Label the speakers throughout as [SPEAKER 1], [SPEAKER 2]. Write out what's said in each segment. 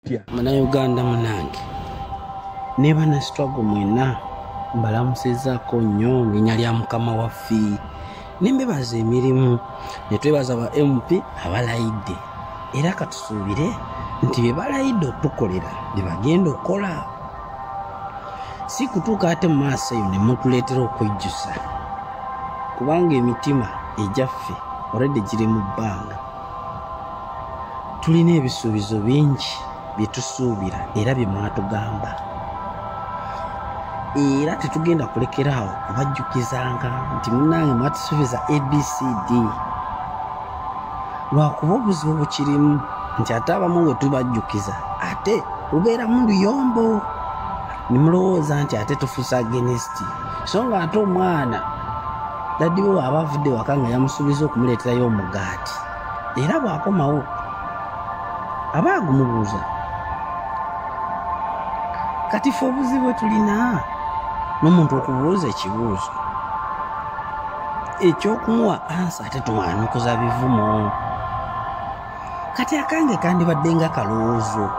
[SPEAKER 1] Mwana Uganda munange neba na struggle mwena mbalamusizaako nnyo linnya lya mukama waffe nembebaza emirimu netwebaza ba MP abalayidde era katusuubire nti bye balayidde okutukolera bye bagenda okukola si kutuuka ate mu maaso eyo ne mutuleetera okwejjusa kubanga emitima egyaffe already giri mu bbanga tulina ebisuubizo bingi bye tusuubira era bye mwatugamba era tetugenda kulekeraawo kubajjukizanga nti munnange mwatusuubiza ABCD lwakuba obuzibu bukirimu nti ate abamu bwe tubajjukiza ate lubeeramu luyombo ne mulowooza nti ate tufuusa against so nga ate omwana daddi we waaba avudde waka nga yamusuubiza okumuleeterayo omugaati era bw'akomawo aba agumubuuza kati fe obuzibu tulina n'omuntu okubuuza ekibuuzo ekyokumuwa ansa ate tumwanukuza bivumo kati akange kandibadde nga kalowoozo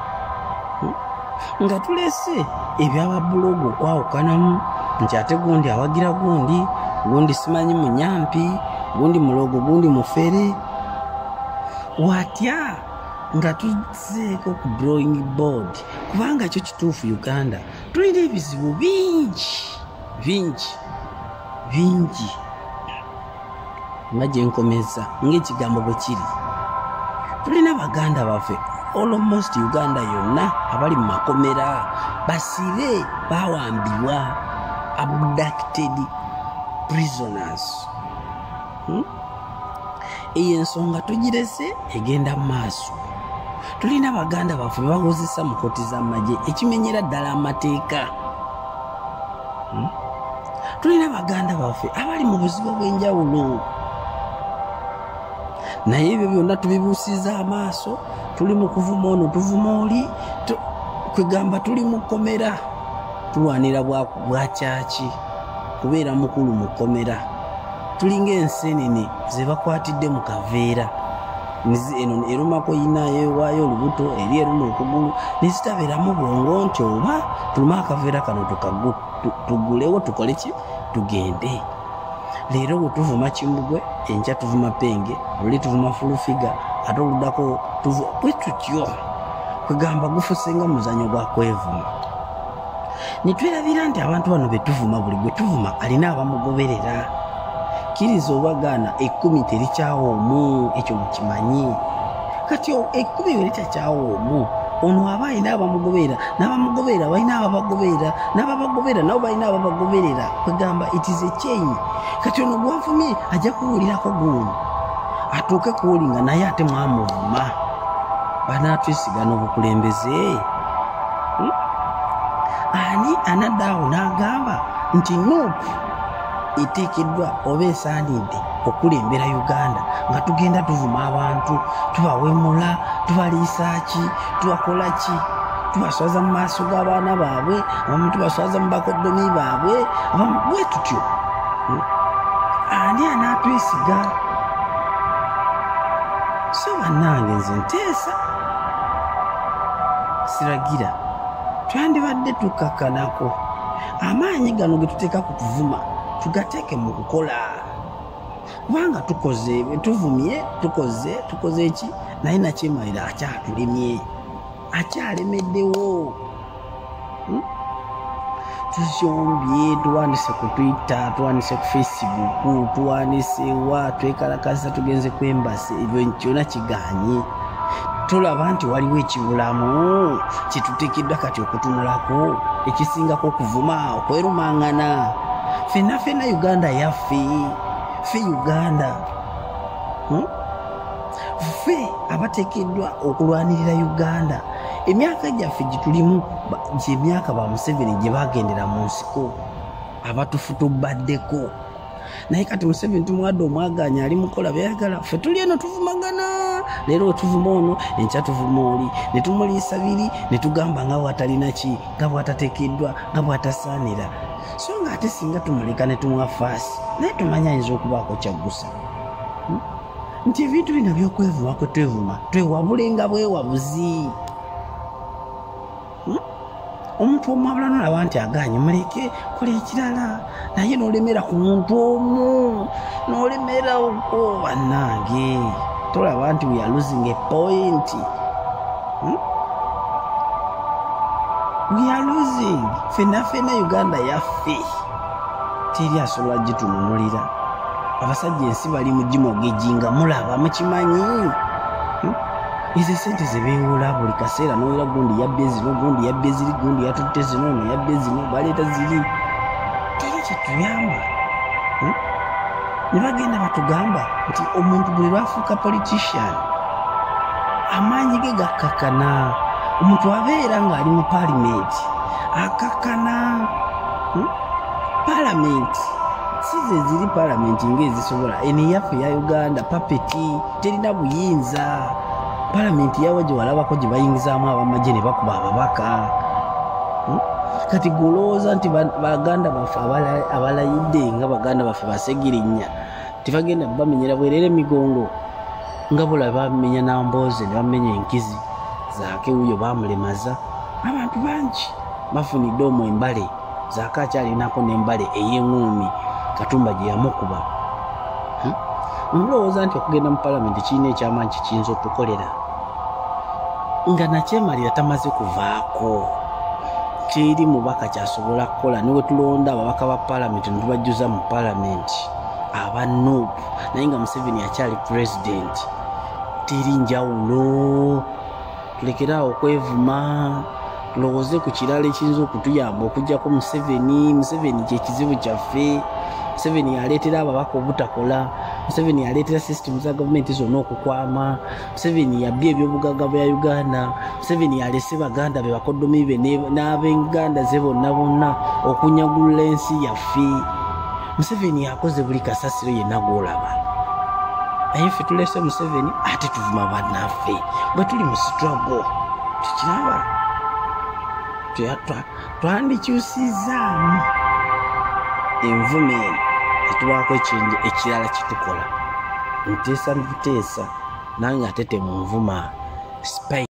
[SPEAKER 1] nga tulese ebyababulogu okwawukanamu nti ate gundi awagira gundi simanyi munyampi gundi mulogo gundi mufere watya nga tuzeeko ku drawing board kubanga kyo kituufu Uganda tulina ebizibu bingi nga gye nkomeza ng'ekigambo bwe kiri tulina baganda baffe almost Uganda yonna abali mu makomera basibe bawambibwa abducted prisoners eyo ensonga tugirese egenda mu maaso tulina baganda baffe bakozesa mu kkooti z'amagye ekimenyera ddala amateeka tulina baganda baffe abali mu buzibu bw'enjawulo naye ebyo byonna tubibuusiza amaaso tuli mu kuvuma ono tuvuma oli kwegamba tuli mu kkomera tulwanira bwakyaki kubeera mukulu mu kkomera tulinga ensenene ze bakwatidde mu kaveera eno erumako yinayo ewaayo olubuto eri eruma okugulu nezitabeeramu bwongo nti oba tuluma akaveera kano tugulewo tukole ki tugende leero bwe tuvuma Kimbugwe enkya tuvuma Penge luli tuvuma Fulufiga ate oluddako bwe tutyo kwegamba gufusenga muzanyo gwa kwevuma nitwerabira nti abantu bano betuvuma buli gwe tuvuma alina abamugoberera kiriza obagaana 10 terikyawo omu ekyo mukimanyi kati 10 berikyakyawo omu ono aba alina abamugoberera n'abamugoberera balina ababagoberera n'ababagoberera nabo balina ababagoberera kwegamba it is a chain kati ono gwavumye ajja kuwulirako gundi atuuke kuwulinga naye ate mwamuvuma banaatwesigana obukulembeze ani anaddaawo n'agamba nti nuupu eteekeddwa oba esaanidde okulembera Uganda nga tugenda tuvuma abantu tubawemula tubaliisa ki tubakola ki tubaswaza mu maaso g'abaana baabwe abamu tubaswaza mu bakoddomi baabwe bwe tutyo ani anaatwesiga so bannange nze nteesa siragira twandibadde tukakkanako amaanyi gano ge tuteeka ku kuvuma tugateeke mu kukola kubanga tukoze tuvumye tukoze eki naye nakyemalira akyatulemye akyalemeddewo tuzombye tuwanise ku Twitter tuwanise ku Facebook tuwanise wa twekalakasa tugenze ku embasi ebyo kyonna kiganye tulaba nti waliwo ekibulamu kituteekeddwa kati okutunulako ekisingako okuvuma okwerumangana fenna Uganda yaffe ffe Uganda ffe abateekeddwa okulwanirira Uganda emyaka gyaffe gitulimu gy'emyaka ba Museveni gye bagendera mu nsiko abatufutubaddeko naye kati Museveni tumwadde omwaganya ali mukola byayagala ffe tuli eno tuvumagana leero tuvuma ono enkya tuvuma oli ne tumuliisa biri ne tugamba nga bwatalina ki nga bwatateekeddwa nga bwatasaanira so nga ate singa tumuleka ne tumuwa faasi naye tumanya ayinza okubaako kyaggusa nti ebintu bino byokwevuma kwe twevuma twewabulenga bwewabuzi omuntu omwabula nolaba nti aganye muleke kola ekirala naye nolemera ku muntu omu nolemera okwo bannange tolaba nti we are losing a point. We are losing. Fena Uganda yaffe teri asobola gitununulira. Abasajja ensi bali mu gimogeji nga mulaba mukimanyi. Izi sente zebeewola buli kaseera n'owera gundi yabbe zino gundi yabbe ziri gundi yatutte zino ono yabbe zino baleeta ziri teri kyetuyamba. Ne bagenda batugamba nti omuntu buli lwafuuka politician amaanyi ge gakkakana. Omuntu abeera ng'ali mu paalamenti akakkana. Paalamenti size ziri paalamenti ng'ezisobola eno yaffe ya Uganda papeti terina buyinza. Paalamenti yawa gye walabako gye bayingizaamu abamagye ne bakuba ababaka. Kati golowooza nti baganda baffe abalayidde nga baganda baffe basegirinnya tebagenda bamenyera bwerere emigongo nga bula bamenya Nambooze ne bamenya enkizi zaake wuyo bamulemaza. Abantu bangi bafunidde omwo embale zaake akyalinako n'embale ey'enguumi Katumba gye yamukuba. Mulowooza nti okugenda mu paalamenti kirina ekyamaanyi kiyinza okukolera nga nakyemalira tamaze kuvaako. Teri mubaka kyasobola kukola. Niwe tulonda ababaka ba paalamenti ne tubajjuza mu paalamenti aba NUP naye nga Museveni akyali president. Teri njawulo. Tulekeraawo okwevuma tulowooze ku kirala ekiyinza okutuyamba okugjako Museveni kye kizibu kyaffe. Museveni yaleetera ababaka obutakola. Museveni yaleetera system za gavumenti zonna okukwama. Museveni yabbye ebyobugagga bya Uganda. Museveni yalese baganda be bakoddomi be n'ab'Enganda ze bonna okunyagulula ensi yaffe. Museveni yakoze buli kasasiro yenna gw'olaba. Naye ffe tulese Museveni ate tuvuma bannaffe bwe tuli mu struggle. Tukiraba twandikyusizaamu envume eno etubaako ekirala kitukola. Nteesa nange ate temunvuma.